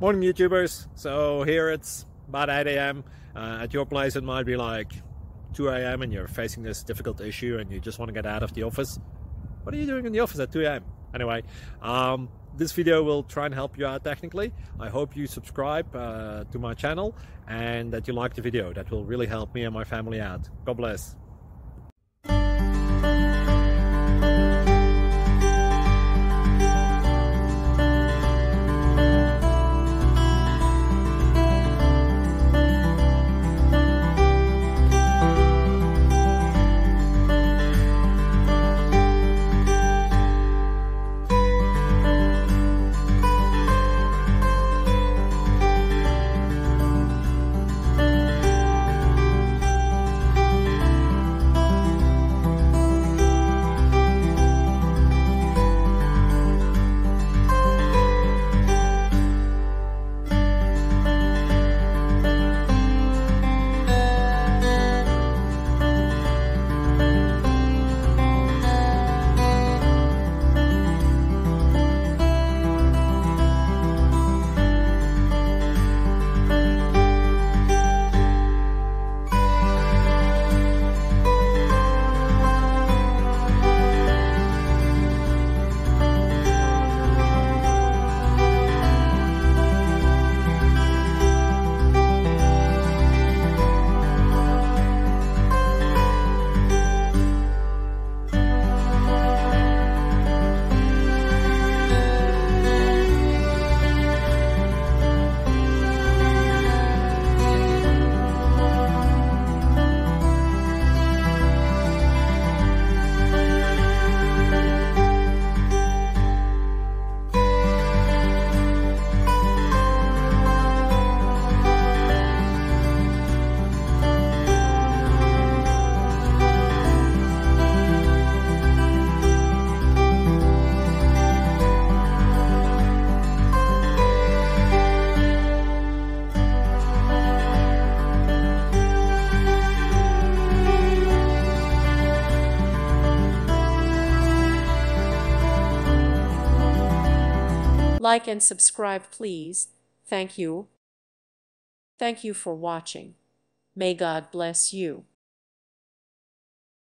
Morning YouTubers. So here it's about 8 a.m. At your place it might be like 2 a.m. and you're facing this difficult issue and you just want to get out of the office. What are you doing in the office at 2 a.m.? Anyway, this video will try and help you out technically. I hope you subscribe to my channel and that you like the video. That will really help me and my family out. God bless. Like and subscribe, please. Thank you. Thank you for watching. May God bless you.